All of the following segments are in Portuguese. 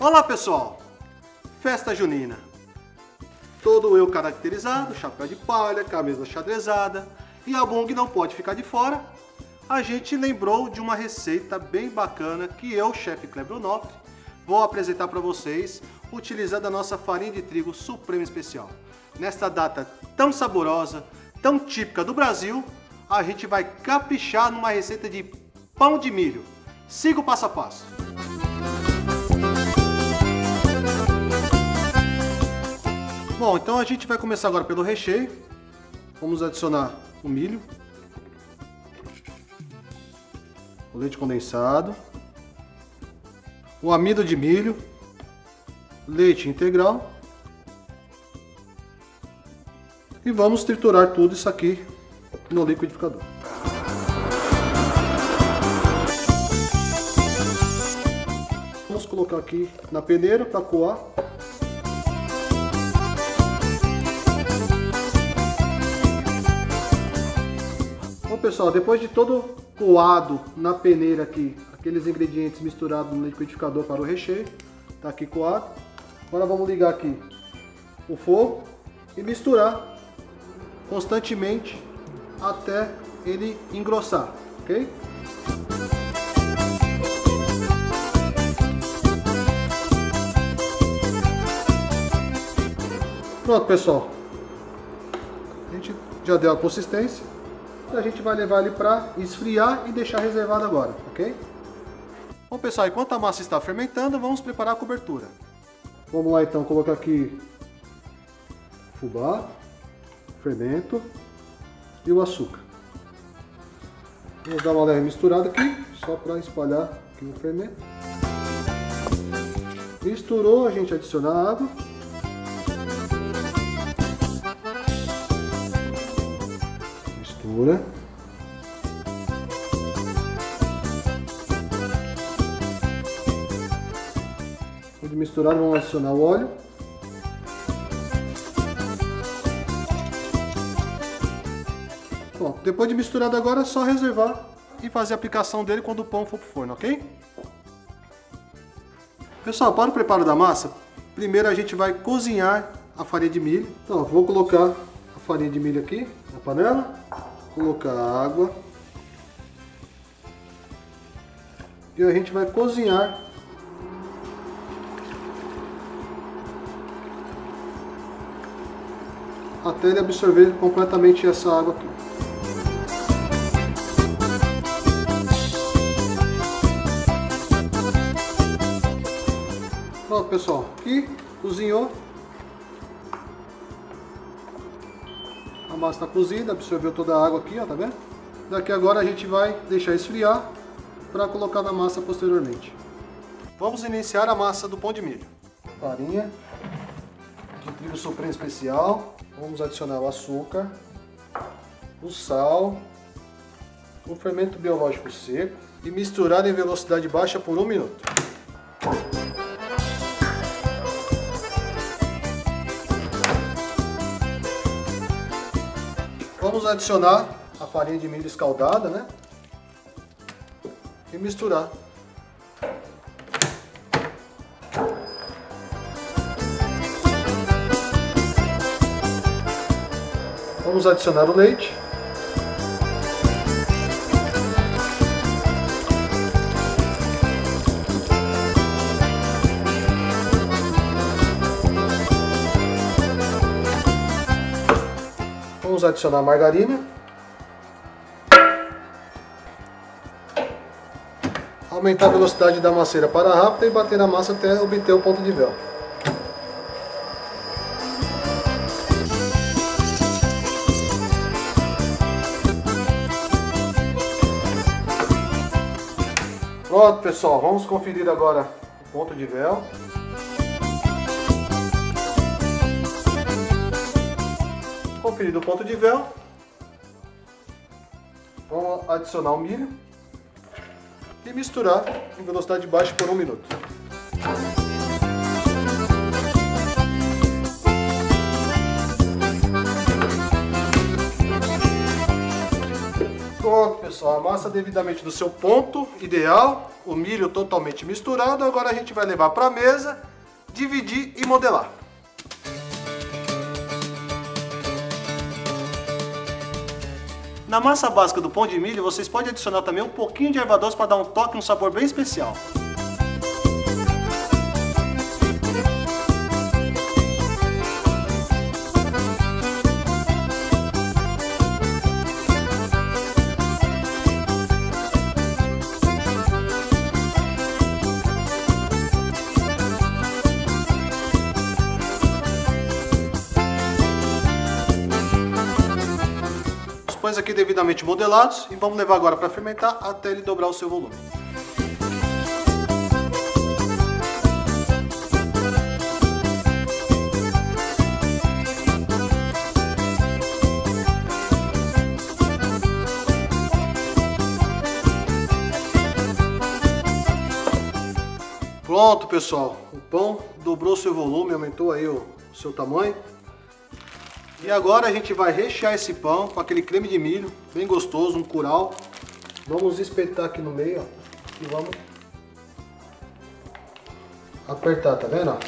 Olá pessoal, festa junina, todo eu caracterizado, chapéu de palha, camisa xadrezada e a Bung não pode ficar de fora. A gente lembrou de uma receita bem bacana que eu, chefe Kleber Onofre, vou apresentar para vocês utilizando a nossa farinha de trigo Suprema Especial. Nesta data tão saborosa, tão típica do Brasil, a gente vai caprichar numa receita de pão de milho. Siga o passo a passo. Bom, então a gente vai começar agora pelo recheio. Vamos adicionar o milho, o leite condensado, o amido de milho, leite integral e vamos triturar tudo isso aqui no liquidificador. Vamos colocar aqui na peneira para coar. Bom pessoal, depois de todo coado na peneira aqui, aqueles ingredientes misturados no liquidificador para o recheio, tá aqui coado. Agora vamos ligar aqui o fogo e misturar constantemente até ele engrossar, ok? Pronto pessoal, a gente já deu a consistência. A gente vai levar ele para esfriar e deixar reservado agora, ok? Bom pessoal, enquanto a massa está fermentando, vamos preparar a cobertura. Vamos lá então colocar aqui fubá, fermento e o açúcar. Vamos dar uma leve misturada aqui, só para espalhar aqui o fermento. Misturou, a gente adiciona a água. Mistura. Depois de misturado, vamos adicionar o óleo. Bom, depois de misturado agora é só reservar e fazer a aplicação dele quando o pão for pro forno, ok? Pessoal, para o preparo da massa, primeiro a gente vai cozinhar a farinha de milho. Então, vou colocar a farinha de milho aqui na panela. Colocar água e a gente vai cozinhar até ele absorver completamente essa água aqui. Pronto pessoal, aqui cozinhou. A massa está cozida, absorveu toda a água aqui, ó, tá vendo? Daqui agora a gente vai deixar esfriar para colocar na massa posteriormente. Vamos iniciar a massa do pão de milho. Farinha de trigo Suprema Especial. Vamos adicionar o açúcar, o sal, o fermento biológico seco e misturar em velocidade baixa por 1 minuto. Vamos adicionar a farinha de milho escaldada, né? E misturar. Vamos adicionar o leite. Vamos adicionar a margarina. Aumentar a velocidade da masseira para rápida e bater na massa até obter o ponto de véu. Pronto pessoal, vamos conferir agora o ponto de véu. Conferido o ponto de véu, vamos adicionar o milho e misturar em velocidade baixa por 1 minuto. Pronto, pessoal, a massa devidamente no seu ponto ideal. o milho totalmente misturado, agora a gente vai levar para a mesa, dividir e modelar. Na massa básica do pão de milho, vocês podem adicionar também um pouquinho de erva doce para dar um toque, um sabor bem especial. Pães aqui devidamente modelados e vamos levar agora para fermentar até ele dobrar o seu volume. Pronto, pessoal, o pão dobrou o seu volume, aumentou aí o seu tamanho. E agora a gente vai rechear esse pão com aquele creme de milho, bem gostoso, um curau. Vamos espetar aqui no meio, ó, e vamos apertar, tá vendo?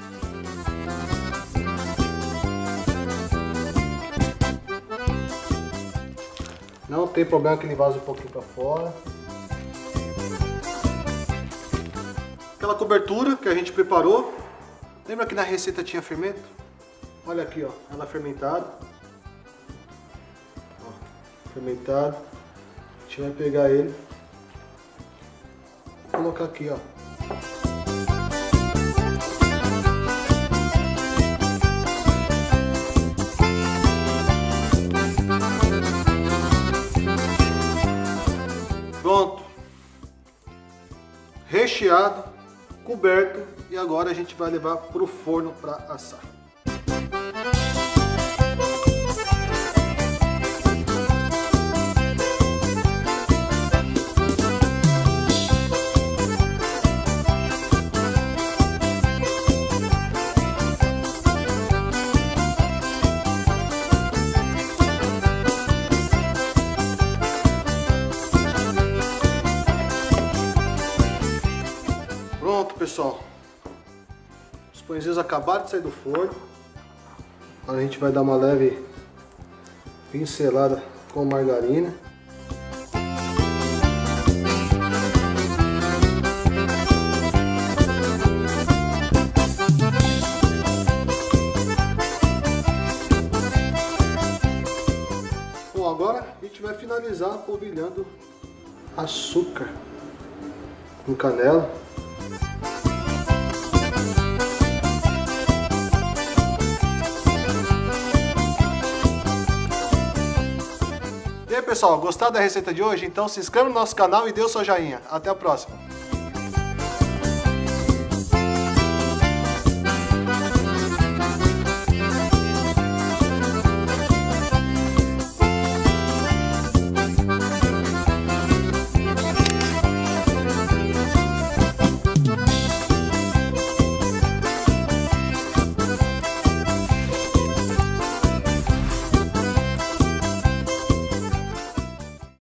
Não tem problema que ele vaza um pouquinho para fora. Aquela cobertura que a gente preparou, lembra que na receita tinha fermento? Olha aqui, ó, ela fermentada. Ó, fermentado. A gente vai pegar ele e colocar aqui, ó. Pronto. Recheado, coberto, e agora a gente vai levar para o forno para assar. Pronto, pessoal, os pãezinhos acabaram de sair do forno. Agora a gente vai dar uma leve pincelada com margarina. Bom, agora a gente vai finalizar polvilhando açúcar com canela. E aí, pessoal, gostaram da receita de hoje? Então se inscreva no nosso canal e dê o seu joinha. Até a próxima!